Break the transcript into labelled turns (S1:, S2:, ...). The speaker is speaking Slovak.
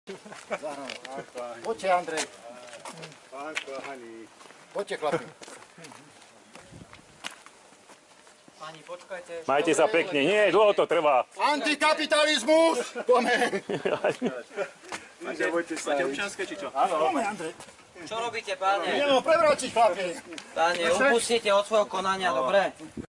S1: Poďte, Andrej.
S2: Pán kohaný.
S1: Poďte, chlapi.
S3: Pani, počkajte.
S4: Majte sa pekne, nie, dlho to trvá.
S1: Antikapitalizmus! Pome!
S2: Máte občianske či čo?
S1: Pome, Andrej.
S3: Čo robíte, páne?
S1: Ideme ho prevrátiť, chlapi.
S3: Páne, upustite od svojho konania, dobre?